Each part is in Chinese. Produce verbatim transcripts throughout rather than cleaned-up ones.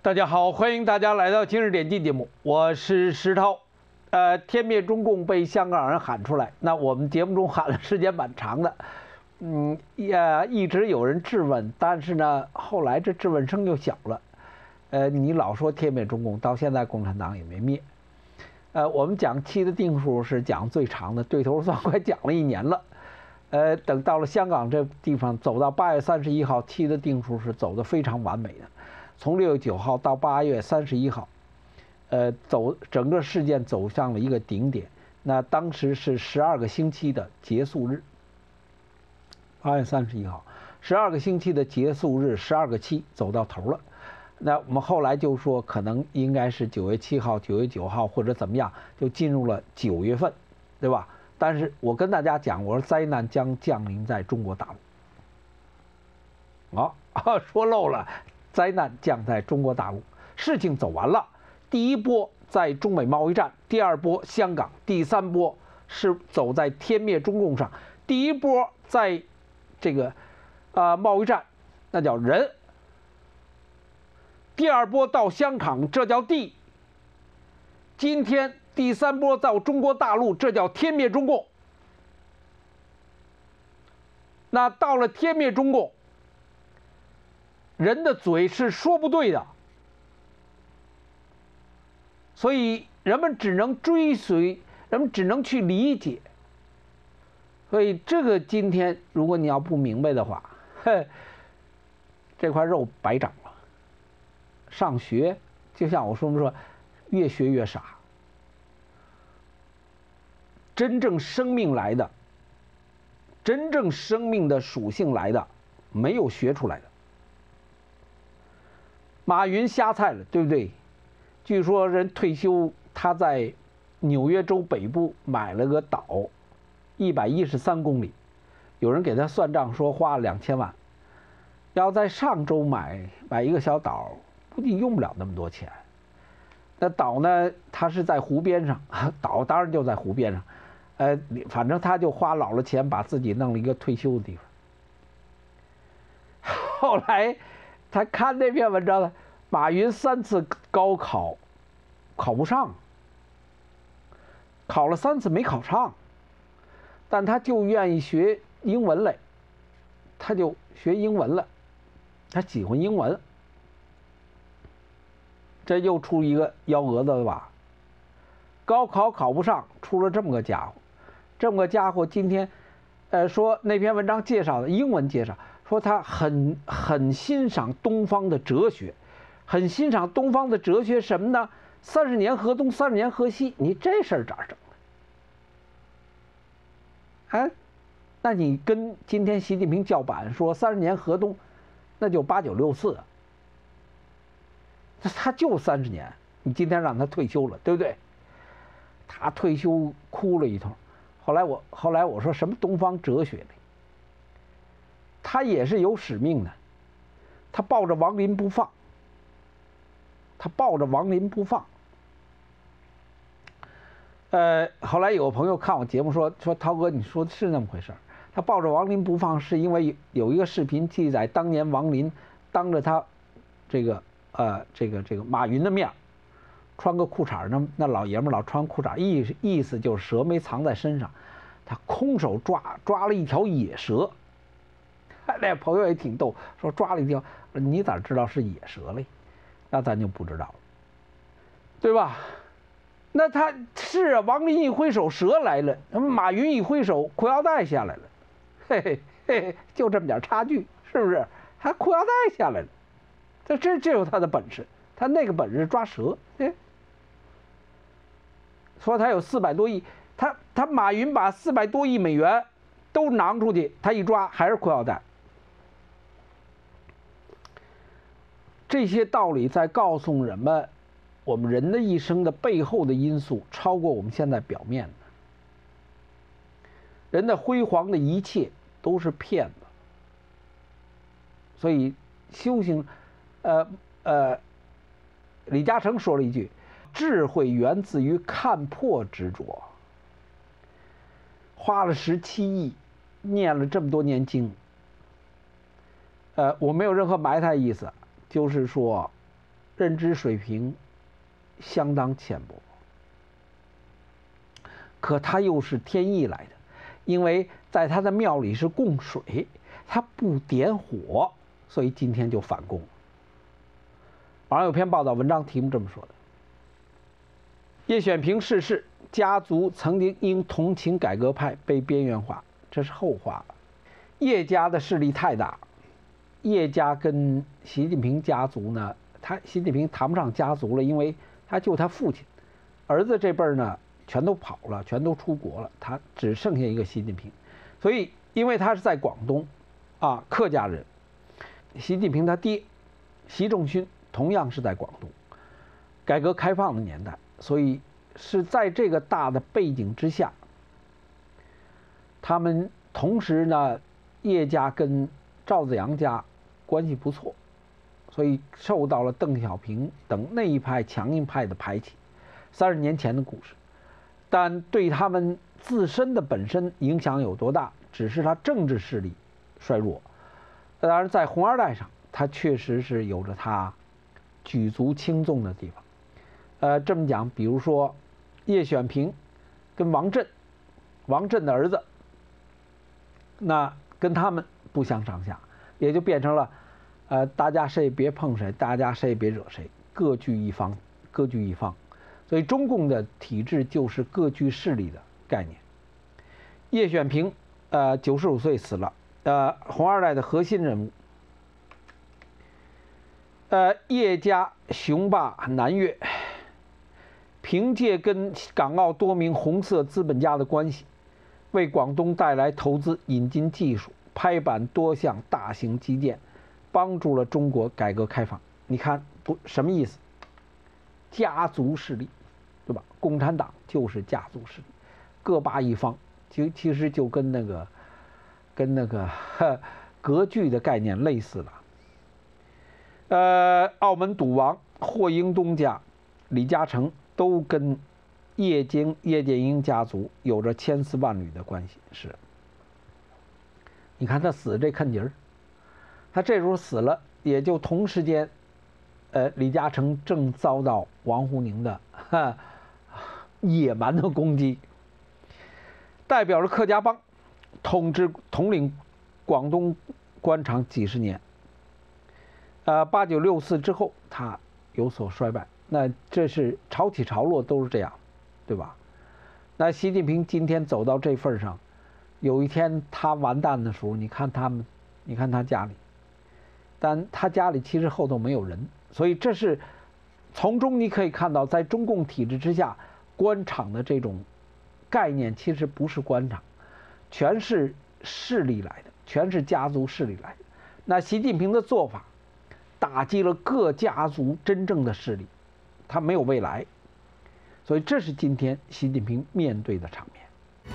大家好，欢迎大家来到今日点击节目，我是石涛。呃，天灭中共被香港人喊出来，那我们节目中喊了时间蛮长的，嗯，也一直有人质问，但是呢，后来这质问声就小了。呃，你老说天灭中共，到现在共产党也没灭。呃，我们讲七的定数是讲最长的，对头算快讲了一年了。呃，等到了香港这地方，走到八月三十一号，七的定数是走得非常完美的。从六月九号到八月三十一号，呃，走整个事件走向了一个顶点。那当时是十二个星期的结束日，八月三十一号，十二个星期的结束日，十二个七走到头了。那我们后来就说，可能应该是九月七号、九月九号或者怎么样，就进入了九月份，对吧？但是我跟大家讲，我说灾难将降临在中国大陆。啊、哦，说漏了。灾难降在中国大陆，事情走完了。第一波在中美贸易战，第二波香港，第三波是走在天灭中共上。第一波在这个啊、呃、贸易战，那叫人；第二波到香港，这叫地。今天第三波到中国大陆，这叫天灭中共。那到了天灭中共，人的嘴是说不对的，所以人们只能追随，人们只能去理解。所以这个今天，如果你要不明白的话，嘿，这块肉白长了。上学就像我说说，越学越傻。真正生命来的，真正生命的属性来的，没有学出来的。马云瞎菜了，对不对？据说人退休，他在纽约州北部买了个岛，一百一十三公里，有人给他算账说花了两千万。要在上周买买一个小岛，估计用不了那么多钱。那岛呢，它是在湖边上，岛当然就在湖边上，呃，反正他就花老了钱把自己弄了一个退休的地方。后来。他看那篇文章了，马云三次高考考不上，考了三次没考上，但他就愿意学英文了，他就学英文了，他喜欢英文，这又出一个幺蛾子了吧？高考考不上，出了这么个家伙，这么个家伙今天，呃，说那篇文章介绍的英文介绍。说他很很欣赏东方的哲学，很欣赏东方的哲学什么呢？三十年河东，三十年河西，你这事儿咋整的？哎，那你跟今天习近平叫板说三十年河东，那就八九六四啊。他就三十年，你今天让他退休了，对不对？他退休哭了一通。后来我后来我说什么东方哲学呢？他也是有使命的，他抱着王林不放，他抱着王林不放。呃，后来有个朋友看我节目说说涛哥，你说的是那么回事？他抱着王林不放，是因为有一个视频记载，当年王林当着他这个呃这个这个马云的面，穿个裤衩，那那老爷们老穿裤衩，意意思就是蛇没藏在身上，他空手抓抓了一条野蛇。那朋友也挺逗，说抓了一条，你咋知道是野蛇嘞？那咱就不知道了，对吧？那他是啊，王林一挥手蛇来了，马云一挥手裤腰带下来了，嘿嘿嘿嘿，就这么点差距，是不是？他裤腰带下来了，这这这有他的本事，他那个本事抓蛇，哎，说他有四百多亿，他他马云把四百多亿美元都囊出去，他一抓还是裤腰带。这些道理在告诉人们，我们人的一生的背后的因素超过我们现在表面的。人的辉煌的一切都是骗子。所以修行，呃呃，李嘉诚说了一句：“智慧源自于看破执着。”花了十七亿，念了这么多年经。呃，我没有任何埋汰意思。就是说， 认知水平相当浅薄，可他又是天意来的，因为在他的庙里是供水，他不点火，所以今天就反共了。网上有篇报道文章题目这么说的：叶选平逝世，家族曾经因同情改革派被边缘化，这是后话了。叶家的势力太大，叶家跟习近平家族呢，他习近平谈不上家族了，因为他就他父亲，儿子这辈儿呢全都跑了，全都出国了，他只剩下一个习近平。所以因为他是在广东啊，客家人，习近平他爹习仲勋同样是在广东，改革开放的年代，所以是在这个大的背景之下，他们同时呢，叶家跟赵子阳家关系不错，所以受到了邓小平等那一派强硬派的排挤。三十年前的故事，但对他们自身的本身影响有多大，只是他政治势力衰弱。当然，在红二代上，他确实是有着他举足轻重的地方。呃，这么讲，比如说叶选平跟王震，王震的儿子，那跟他们不相上下，也就变成了，呃，大家谁也别碰谁，大家谁也别惹谁，各据一方，各据一方。所以中共的体制就是各据势力的概念。叶选平，呃，九十五岁死了，呃，红二代的核心人物。呃，叶家雄霸南粤，凭借跟港澳多名红色资本家的关系，为广东带来投资、引进技术、拍板多项大型基建，帮助了中国改革开放。你看不什么意思？家族势力，对吧？共产党就是家族势力，各霸一方，其其实就跟那个跟那个呵割据的概念类似了。呃，澳门赌王霍英东家、李嘉诚都跟叶剑叶剑英家族有着千丝万缕的关系。是，你看他死这坎劲儿，他这时候死了，也就同时间，呃，李嘉诚正遭到王沪宁的哈野蛮的攻击，代表着客家帮统治统领广东官场几十年。呃，八九六四之后，他有所衰败。那这是潮起潮落都是这样，对吧？那习近平今天走到这份上，有一天他完蛋的时候，你看他们，你看他家里，但他家里其实后头没有人，所以这是从中你可以看到，在中共体制之下，官场的这种概念其实不是官场，全是势力来的，全是家族势力来的。那习近平的做法，打击了各家族真正的势力，他没有未来，所以这是今天习近平面对的场面。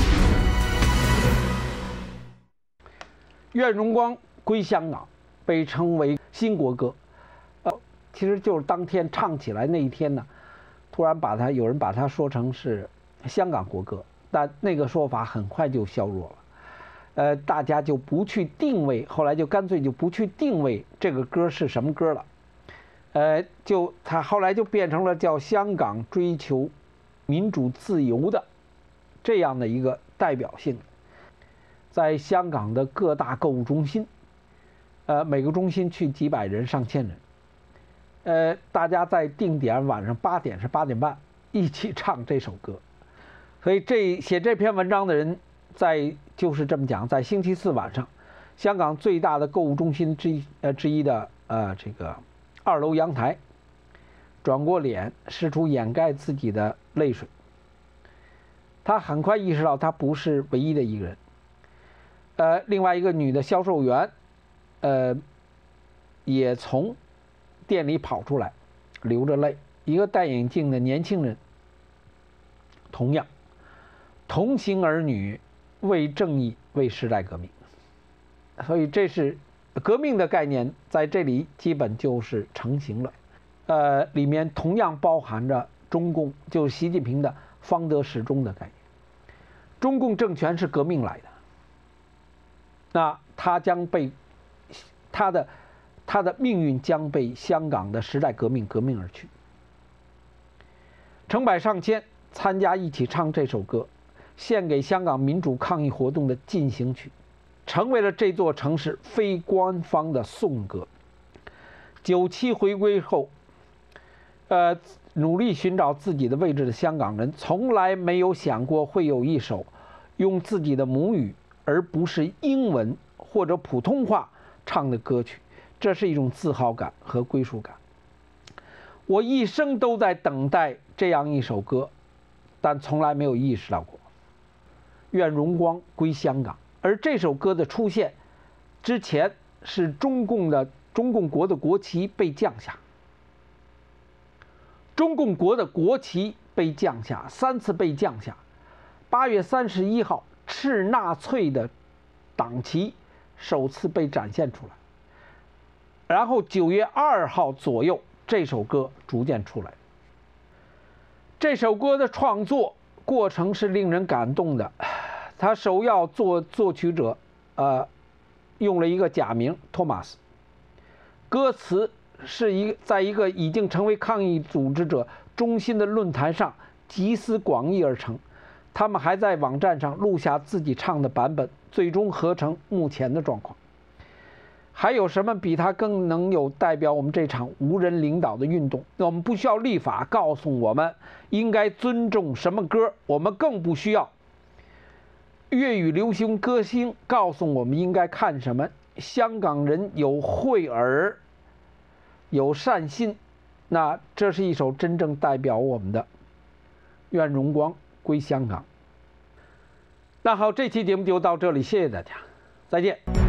愿荣光归香港被称为新国歌，呃，其实就是当天唱起来那一天呢，突然把它有人把它说成是香港国歌，但那个说法很快就削弱了。呃，大家就不去定位，后来就干脆就不去定位这个歌是什么歌了，呃，就它后来就变成了叫香港追求民主自由的这样的一个代表性，在香港的各大购物中心，呃，每个中心去几百人、上千人，呃，大家在定点晚上八点是八点半一起唱这首歌，所以这写这篇文章的人。在就是这么讲，在星期四晚上，香港最大的购物中心之一呃之一的呃这个二楼阳台，转过脸，试图掩盖自己的泪水。他很快意识到他不是唯一的一个人。呃，另外一个女的销售员，呃，也从店里跑出来，流着泪。一个戴眼镜的年轻人，同样同行儿女。为正义，为时代革命，所以这是革命的概念，在这里基本就是成型了。呃，里面同样包含着中共，就是习近平的方得始终的概念。中共政权是革命来的，那他将被他的他的命运将被香港的时代革命革命而去。成百上千参加一起唱这首歌，献给香港民主抗议活动的进行曲，成为了这座城市非官方的颂歌。九七回归后，呃，努力寻找自己的位置的香港人，从来没有想过会有一首用自己的母语而不是英文或者普通话唱的歌曲，这是一种自豪感和归属感。我一生都在等待这样一首歌，但从来没有意识到过。愿荣光归香港。而这首歌的出现之前，是中共的中共国的国旗被降下。中共国的国旗被降下，三次被降下。八月三十一号，赤纳粹的党旗首次被展现出来。然后九月二号左右，这首歌逐渐出来。这首歌的创作过程是令人感动的。他首要作作曲者，呃，用了一个假名托马斯。歌词是一在一个已经成为抗议组织者中心的论坛上集思广益而成。他们还在网站上录下自己唱的版本，最终合成目前的状况。还有什么比它更能有代表我们这场无人领导的运动？我们不需要立法告诉我们应该尊重什么歌，我们更不需要粤语流行歌星告诉我们应该看什么。香港人有慧耳，有善心，那这是一首真正代表我们的《愿荣光归香港》。那好，这期节目就到这里，谢谢大家，再见。